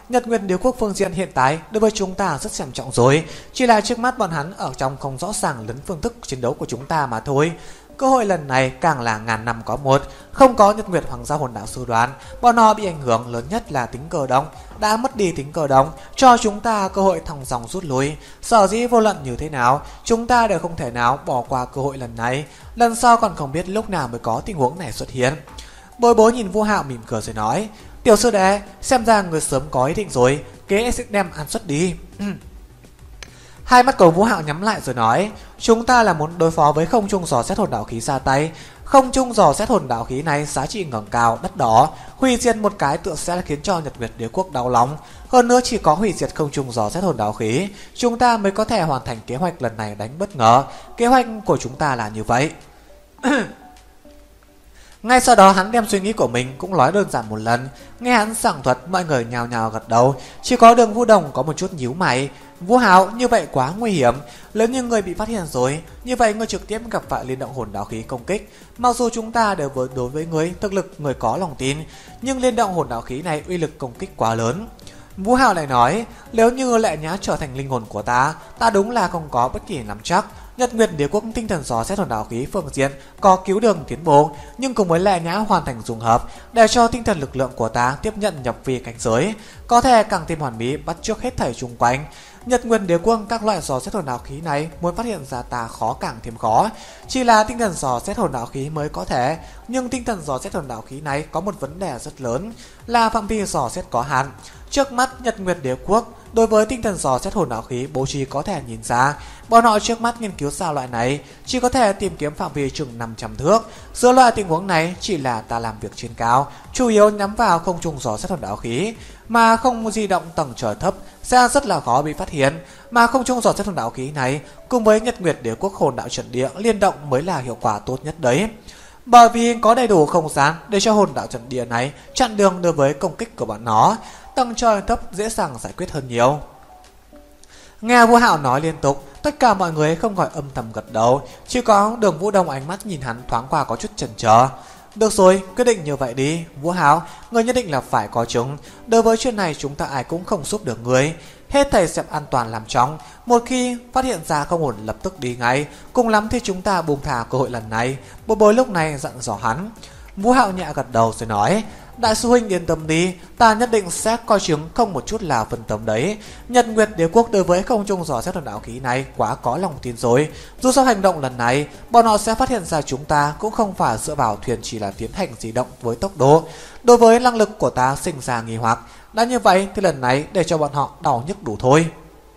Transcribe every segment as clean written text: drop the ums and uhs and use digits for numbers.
Nhật Nguyệt Đế quốc phương diện hiện tại đối với chúng ta rất xem trọng rồi, chỉ là trước mắt bọn hắn ở trong không rõ ràng lẫn phương thức chiến đấu của chúng ta mà thôi. Cơ hội lần này càng là ngàn năm có một, không có Nhật Nguyệt Hoàng gia hồn đạo sư đoàn, bọn họ bị ảnh hưởng lớn nhất là tính cơ động, đã mất đi tính cơ động, cho chúng ta cơ hội thong dong rút lui. Sở dĩ vô luận như thế nào, chúng ta đều không thể nào bỏ qua cơ hội lần này, lần sau còn không biết lúc nào mới có tình huống này xuất hiện. Bối bối nhìn Vu Hạo mỉm cười rồi nói: "Tiểu sư đệ, xem ra người sớm có ý định rồi, kế sẽ đem ăn xuất đi." Hai mắt của Vũ Hạo nhắm lại rồi nói: "Chúng ta là muốn đối phó với không trung giò xét hồn đạo khí ra tay. Không trung giò xét hồn đạo khí này giá trị ngẩng cao đất đỏ, hủy diệt một cái tựa sẽ khiến cho Nhật Nguyệt Đế quốc đau lòng. Hơn nữa chỉ có hủy diệt không trung giò xét hồn đạo khí, chúng ta mới có thể hoàn thành kế hoạch lần này đánh bất ngờ. Kế hoạch của chúng ta là như vậy." Ngay sau đó hắn đem suy nghĩ của mình cũng nói đơn giản một lần. Nghe hắn giảng thuật, mọi người nhào nhào gật đầu, chỉ có Đường Vũ Đồng có một chút nhíu mày. "Vũ Hạo, như vậy quá nguy hiểm, nếu như người bị phát hiện rồi, như vậy người trực tiếp gặp phải liên động hồn đạo khí công kích. Mặc dù chúng ta đều đối với người thực lực người có lòng tin, nhưng liên động hồn đạo khí này uy lực công kích quá lớn." Vũ Hạo lại nói: "Nếu như Lệ Nhã trở thành linh hồn của ta đúng là không có bất kỳ nắm chắc. Nhật Nguyệt Đế quốc tinh thần gió xét hồn đạo khí phương diện có cứu đường tiến bộ, nhưng cùng với Lệ Nhã hoàn thành dung hợp để cho tinh thần lực lượng của ta tiếp nhận nhập vi cảnh giới, có thể càng thêm hoàn mỹ bắt chước hết thảy xung quanh. Nhật Nguyệt Đế quốc các loại gió xét hồn đạo khí này muốn phát hiện ra ta khó càng thêm khó, chỉ là tinh thần gió xét hồn đạo khí mới có thể, nhưng tinh thần gió xét hồn đạo khí này có một vấn đề rất lớn là phạm vi gió xét có hạn. Trước mắt Nhật Nguyệt Đế quốc đối với tinh thần gió xét hồn đạo khí bố trí có thể nhìn ra, bọn họ trước mắt nghiên cứu sao loại này chỉ có thể tìm kiếm phạm vi chừng 500 thước. Giữa loại tình huống này chỉ là ta làm việc trên cao, chủ yếu nhắm vào không trung gió xét hồn đạo khí, mà không di động tầng trời thấp sẽ rất là khó bị phát hiện. Mà không trung gió xét hồn đạo khí này cùng với Nhật Nguyệt Đế quốc hồn đạo trận địa liên động mới là hiệu quả tốt nhất đấy, bởi vì có đầy đủ không gian để cho hồn đạo trận địa này chặn đường đối với công kích của bọn nó. Tầng trời thấp dễ dàng giải quyết hơn nhiều." Nghe Vũ Hạo nói liên tục, tất cả mọi người không khỏi âm thầm gật đầu, chỉ có Đường Vũ Đông ánh mắt nhìn hắn thoáng qua có chút chần chờ. "Được rồi, quyết định như vậy đi, Vũ Hạo, người nhất định là phải có chứng. Đối với chuyện này chúng ta ai cũng không giúp được người. Hết thầy xem an toàn làm trọng, một khi phát hiện ra không ổn lập tức đi ngay, cùng lắm thì chúng ta buông thả cơ hội lần này." Bối bối lúc này dặn dò hắn. Vũ Hạo nhẹ gật đầu rồi nói: "Đại sư huynh yên tâm đi, ta nhất định sẽ coi chứng không một chút là phân tâm đấy. Nhật Nguyệt Đế quốc đối với không trung gió xét hồn đạo khí này quá có lòng tin rồi. Dù sao hành động lần này, bọn họ sẽ phát hiện ra chúng ta cũng không phải dựa vào thuyền chỉ là tiến hành di động với tốc độ. Đối với năng lực của ta sinh ra nghi hoặc, đã như vậy thì lần này để cho bọn họ đau nhức đủ thôi."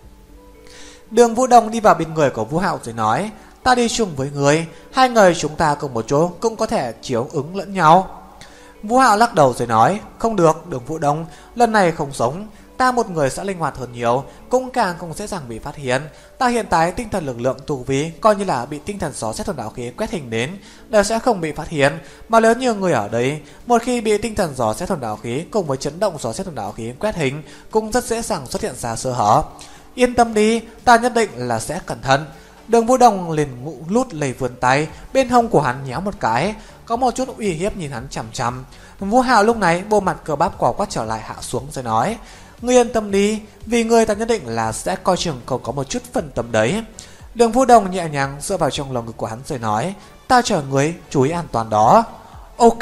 Đường Vũ Đông đi vào bên người của Vũ Hạo rồi nói: "Ta đi chung với người, hai người chúng ta cùng một chỗ cũng có thể chiếu ứng lẫn nhau." Vũ Hạo lắc đầu rồi nói: "Không được, Đường Vũ Đông, lần này không sống. Ta một người sẽ linh hoạt hơn nhiều, cũng càng không dễ dàng bị phát hiện. Ta hiện tại tinh thần lực lượng tu vi coi như là bị tinh thần gió xét hồn đạo khí quét hình đến, đều sẽ không bị phát hiện. Mà nếu như người ở đây, một khi bị tinh thần gió xét hồn đạo khí cùng với chấn động gió xét hồn đạo khí quét hình, cũng rất dễ dàng xuất hiện ra sơ hở. Yên tâm đi, ta nhất định là sẽ cẩn thận." Đường Vũ Đông liền ngụ lút lầy vươn tay, bên hông của hắn nhéo một cái, có một chút uy hiếp nhìn hắn chằm chằm. Vũ Hạo lúc này bộ mặt cơ bắp quả quát trở lại hạ xuống rồi nói: "Ngươi yên tâm đi, vì ngươi ta nhất định là sẽ coi chừng không có một chút phân tâm đấy." Đường Vũ Đông nhẹ nhàng dựa vào trong lồng ngực của hắn rồi nói: "Ta chờ ngươi, chú ý an toàn đó." Ok.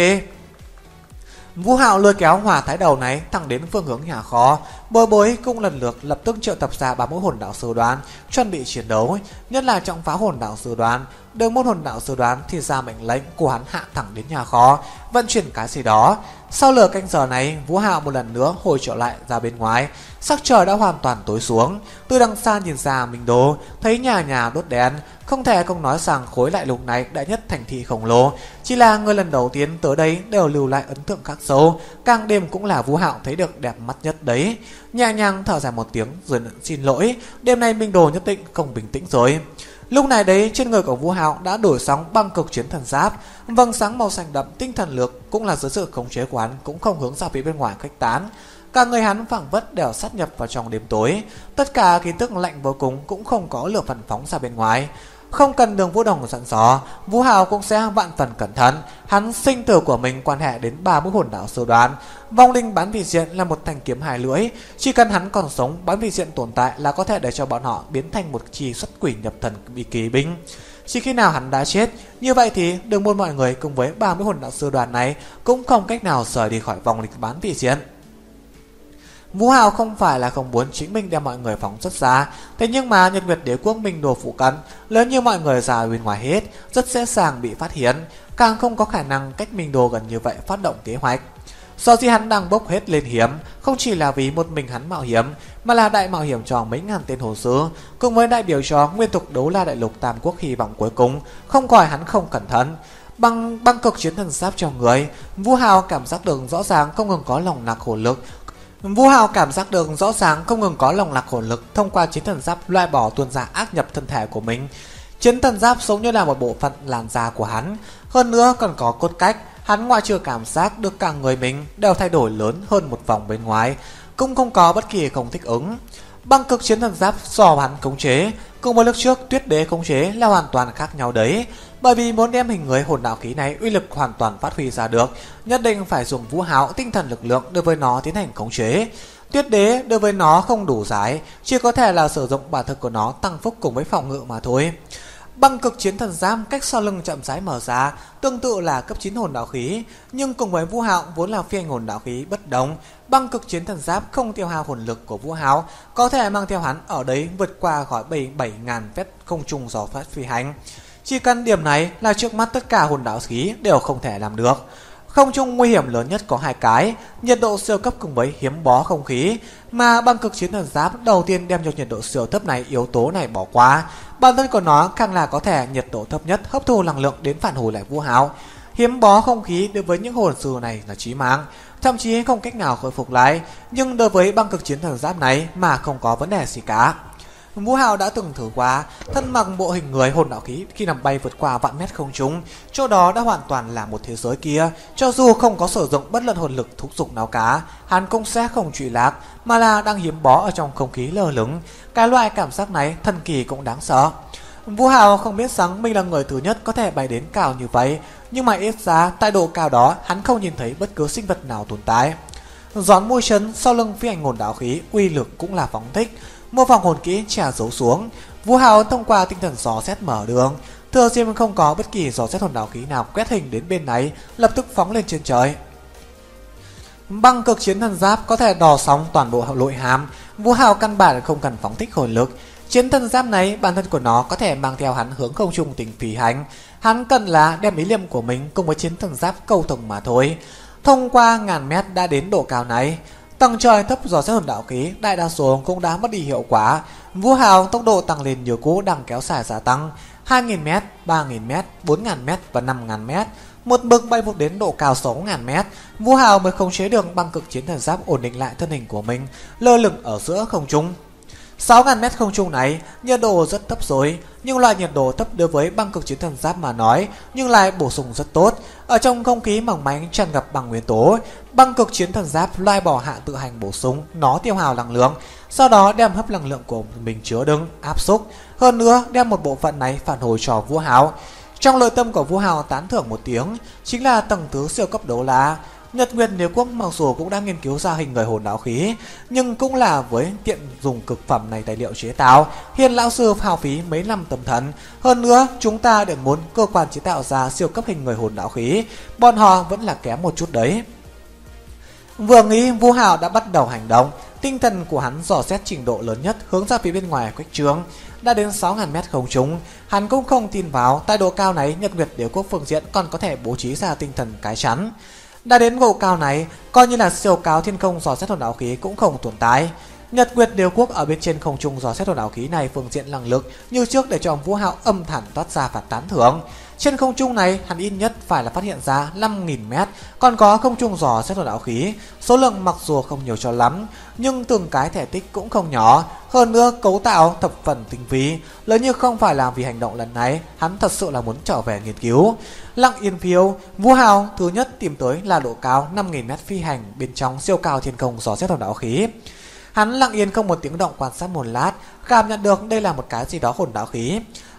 Vũ Hạo lôi kéo Hỏa Thái Đầu này thẳng đến phương hướng nhà kho. Bối bối cũng lần lượt lập tức triệu tập ra 3 mũi hồn đạo sư đoàn chuẩn bị chiến đấu, nhất là trọng phá hồn đạo sư đoàn. Đường môn hồn đạo sư đoàn thì ra mệnh lệnh của hắn hạ thẳng đến nhà kho vận chuyển cái gì đó. Sau nửa canh giờ này, Vũ Hạo một lần nữa hồi trở lại ra bên ngoài. Sắc trời đã hoàn toàn tối xuống. Từ đằng xa nhìn ra Minh Đô, thấy nhà nhà đốt đèn, không thể không nói rằng khối đại lục này đại nhất thành thị khổng lồ. Chỉ là người lần đầu tiên tới đây đều lưu lại ấn tượng khắc sâu, càng đêm cũng là Vũ Hạo thấy được đẹp mắt nhất đấy. Nhẹ nhàng thở dài một tiếng rồi xin lỗi, đêm nay Minh Đồ nhất định không bình tĩnh rồi. Lúc này đấy, trên người của Vũ Hạo đã đổi sóng băng cực chiến thần giáp, vầng sáng màu xanh đậm tinh thần lực cũng là dưới sự khống chế của hắn cũng không hướng ra phía bên ngoài khuếch tán. Cả người hắn phảng phất đều sát nhập vào trong đêm tối, tất cả khí tức lạnh vô cùng cũng không có lửa phản phóng ra bên ngoài. Không cần Đường Vũ Đồng dặn dò, Vũ Hào cũng sẽ vạn phần cẩn thận. Hắn sinh tử của mình quan hệ đến 3 mũi hồn đạo sư đoàn. Vong linh bán vị diện là một thanh kiếm hai lưỡi, chỉ cần hắn còn sống, bán vị diện tồn tại là có thể để cho bọn họ biến thành một chi xuất quỷ nhập thần bị kỳ binh. Chỉ khi nào hắn đã chết, như vậy thì Đường môn mọi người cùng với 30 hồn đạo sư đoàn này cũng không cách nào rời đi khỏi vòng lịch bán vị diện. Vũ Hào không phải là không muốn chính mình đem mọi người phóng xuất ra, thế nhưng mà Nhật Nguyệt Đế Quốc Minh Đồ phụ cận, lớn như mọi người ra bên ngoài hết, rất dễ dàng bị phát hiện, càng không có khả năng cách Minh Đồ gần như vậy phát động kế hoạch. Do gì hắn đang bốc hết lên hiểm, không chỉ là vì một mình hắn mạo hiểm, mà là đại mạo hiểm cho mấy ngàn tên hồ sứ, cùng với đại biểu cho nguyên tục đấu la đại lục Tam Quốc hy vọng cuối cùng, không coi hắn không cẩn thận. Băng cực chiến thần giáp cho người, Vũ Hào cảm giác được rõ ràng không ngừng có lòng lạc hồn lực. Thông qua chiến thần giáp loại bỏ tuôn ra ác nhập thân thể của mình. Chiến thần giáp giống như là một bộ phận làn da của hắn, hơn nữa còn có cốt cách. Hắn ngoại trừ cảm giác được cả người mình đều thay đổi lớn hơn một vòng bên ngoài, cũng không có bất kỳ không thích ứng. Băng cực chiến thần giáp do hắn khống chế, cùng với lúc trước Tuyết Đế khống chế là hoàn toàn khác nhau đấy. Bởi vì muốn đem hình người hồn đạo khí này uy lực hoàn toàn phát huy ra được, nhất định phải dùng Vũ Hào tinh thần lực lượng đối với nó tiến hành khống chế. Tuyết Đế đối với nó không đủ giải, chỉ có thể là sử dụng bản thực của nó tăng phúc cùng với phòng ngự mà thôi. Băng cực chiến thần giáp cách sau lưng chậm rãi mở ra, tương tự là cấp 9 hồn đạo khí, nhưng cùng với Vũ Hào vốn là phi hành hồn đạo khí bất đồng, băng cực chiến thần giáp không tiêu hao hồn lực của Vũ Hào, có thể mang theo hắn ở đấy vượt qua khỏi 7.000 phép không trung gió phát phi hành. Chỉ cần điểm này là trước mắt tất cả hồn đạo khí đều không thể làm được. Không trung nguy hiểm lớn nhất có hai cái, nhiệt độ siêu cấp cùng với hiếm bó không khí, mà băng cực chiến thần giáp đầu tiên đem cho nhiệt độ siêu thấp này yếu tố này bỏ qua. Bản thân của nó càng là có thể nhiệt độ thấp nhất hấp thu năng lượng đến phản hồi lại Vũ Hào. Hiếm bó không khí đối với những hồn sư này là chí mạng, thậm chí không cách nào khôi phục lại, nhưng đối với băng cực chiến thần giáp này mà không có vấn đề gì cả. Vũ Hào đã từng thử qua, thân mặc bộ hình người hồn đạo khí khi nằm bay vượt qua vạn mét không trung, chỗ đó đã hoàn toàn là một thế giới kia. Cho dù không có sử dụng bất luận hồn lực thúc giục nào cả, hắn cũng sẽ không trụy lạc, mà là đang hiếm bó ở trong không khí lơ lửng. Cái loại cảm giác này thần kỳ cũng đáng sợ. Vũ Hào không biết rằng mình là người thứ nhất có thể bay đến cao như vậy, nhưng mà ít ra tại độ cao đó hắn không nhìn thấy bất cứ sinh vật nào tồn tại. Gión môi chân sau lưng phi hành hồn đạo khí uy lực cũng là phóng thích. Mô phỏng hồn kỹ trà giấu xuống, Vũ Hào thông qua tinh thần gió xét mở đường, thừa dịp không có bất kỳ gió xét hồn đạo khí nào quét hình đến bên này, lập tức phóng lên trên trời. Băng cực chiến thần giáp có thể đò sóng toàn bộ nội hàm, Vũ Hào căn bản không cần phóng thích hồn lực. Chiến thần giáp này bản thân của nó có thể mang theo hắn hướng không trung tình phi hành, hắn cần là đem ý niệm của mình cùng với chiến thần giáp câu thông mà thôi. Thông qua ngàn mét đã đến độ cao này, tầng trời thấp dò xét hồn đạo khí đại đa số cũng đã mất đi hiệu quả. Vũ Hào tốc độ tăng lên nhiều cũ đang kéo dài gia tăng 2.000m, 3.000m, 4.000m và 5.000m. Một bậc bay vụt đến độ cao 6.000m, Vũ Hào mới khống chế được băng cực chiến thần giáp ổn định lại thân hình của mình, lơ lửng ở giữa không trung. 6.000m không trung này, nhiệt độ rất thấp rồi, nhưng loại nhiệt độ thấp đối với băng cực chiến thần giáp mà nói, nhưng lại bổ sung rất tốt. Ở trong không khí mỏng manh tràn ngập bằng nguyên tố, băng cực chiến thần giáp loại bỏ hạ tự hành bổ sung, nó tiêu hao năng lượng, sau đó đem hấp năng lượng của mình chứa đựng, áp xúc, hơn nữa đem một bộ phận này phản hồi cho Vũ Hào. Trong nội tâm của Vũ Hào tán thưởng một tiếng, chính là tầng thứ siêu cấp đấu la. Nhật Nguyệt Đế Quốc mặc dù cũng đang nghiên cứu ra hình người hồn đạo khí, nhưng cũng là với tiện dùng cực phẩm này tài liệu chế tạo, Hiền lão sư hao phí mấy năm tâm thần. Hơn nữa, chúng ta để muốn cơ quan chế tạo ra siêu cấp hình người hồn đạo khí, bọn họ vẫn là kém một chút đấy. Vừa nghĩ, Vũ Hào đã bắt đầu hành động, tinh thần của hắn dò xét trình độ lớn nhất hướng ra phía bên ngoài quách trướng. Đã đến 6.000m không trung, hắn cũng không tin vào tại độ cao này Nhật Nguyệt Đế Quốc phương diện còn có thể bố trí ra tinh thần cái chắn. Đã đến độ cao này, coi như là siêu cao thiên không dò xét hồn đạo khí cũng không tồn tại. Nhật Nguyệt Đế Quốc ở bên trên không trung dò xét hồn đạo khí này phương diện năng lực như trước để cho Vũ Hào âm thầm toát ra và tán thưởng. Trên không trung này, hắn ít nhất phải là phát hiện ra 5.000m, còn có không trung dò xét hồn đạo khí. Số lượng mặc dù không nhiều cho lắm, nhưng từng cái thể tích cũng không nhỏ. Hơn nữa, cấu tạo thập phần tinh vi, lớn như không phải là vì hành động lần này, hắn thật sự là muốn trở về nghiên cứu. Lặng yên phiêu, Vũ Hào thứ nhất tìm tới là độ cao 5.000m phi hành bên trong siêu cao thiên không dò xét hồn đạo khí. Hắn lặng yên không một tiếng động quan sát một lát, cảm nhận được đây là một cái gì đó hồn đạo khí.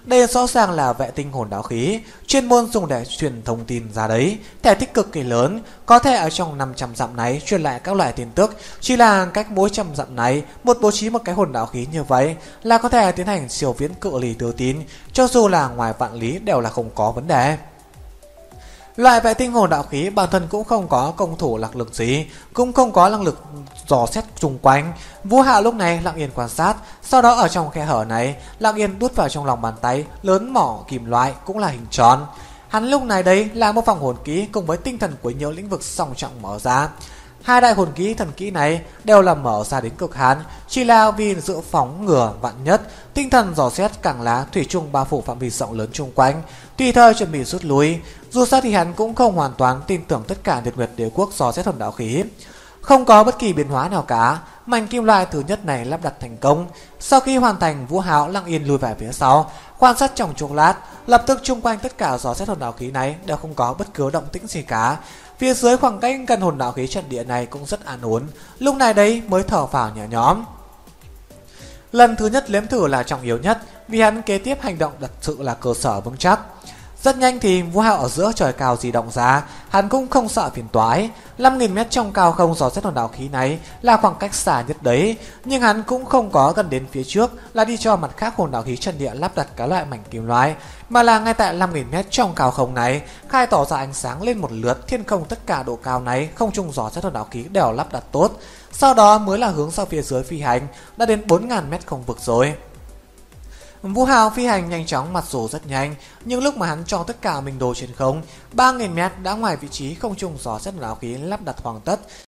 Đây rõ ràng là vệ tinh hồn đạo khí, chuyên môn dùng để truyền thông tin ra đấy. Thể tích cực kỳ lớn, có thể ở trong 500 dặm này truyền lại các loại tin tức. Chỉ là cách mỗi trăm dặm này, bố trí một cái hồn đạo khí như vậy là có thể tiến hành siêu viễn cự ly đưa tin, cho dù là ngoài vạn lý đều là không có vấn đề. Loại vệ tinh hồn đạo khí bản thân cũng không có công thủ lạc lực gì, cũng không có năng lực dò xét xung quanh. Vũ Hạo lúc này lặng yên quan sát, sau đó ở trong khe hở này lặng yên đút vào trong lòng bàn tay lớn mỏ kim loại cũng là hình tròn. Hắn lúc này đây là một vòng hồn kỹ cùng với tinh thần quấy nhiễu lĩnh vực song trọng mở ra. Hai đại hồn kỹ thần kỹ này đều là mở ra đến cực hạn, chỉ là vì dự phóng ngừa vạn nhất. Tinh thần dò xét càng là thủy chung bao phủ phạm vi rộng lớn chung quanh, tùy thời chuẩn bị rút lui. Dù sao thì hắn cũng không hoàn toàn tin tưởng tất cả Nhật Nguyệt Đế Quốc dò xét hồn đạo khí. Không có bất kỳ biến hóa nào cả, mảnh kim loại thứ nhất này lắp đặt thành công. Sau khi hoàn thành, Vũ Hạo lặng yên lùi về phía sau, quan sát trong chốc lát, lập tức chung quanh tất cả dò xét hồn đạo khí này đều không có bất cứ động tĩnh gì cả. Phía dưới khoảng cách gần hồn đạo khí trận địa này cũng rất an ổn, lúc này đấy mới thở phào nhẹ nhõm. Lần thứ nhất nếm thử là trọng yếu nhất, vì hắn kế tiếp hành động thật sự là cơ sở vững chắc. Rất nhanh thì Vũ Hạo ở giữa trời cao di động ra, hắn cũng không sợ phiền toái. 5.000 mét trong cao không dò xét hồn đạo khí này là khoảng cách xa nhất đấy, nhưng hắn cũng không có gần đến phía trước là đi cho mặt khác hồn đạo khí trận địa lắp đặt các loại mảnh kim loại, mà là ngay tại 5.000 mét trong cao không này khai tỏ ra ánh sáng lên một lượt thiên không. Tất cả độ cao này không trung dò xét hồn đạo khí đều lắp đặt tốt, sau đó mới là hướng sau phía dưới phi hành, đã đến 4.000 mét không vực rồi. Vũ Hạo phi hành nhanh chóng, mặc dù rất nhanh, nhưng lúc mà hắn cho tất cả mình đồ trên không, 3.000 mét đã ngoài vị trí không trung dò xét hồn đạo khí lắp đặt hoàn tất.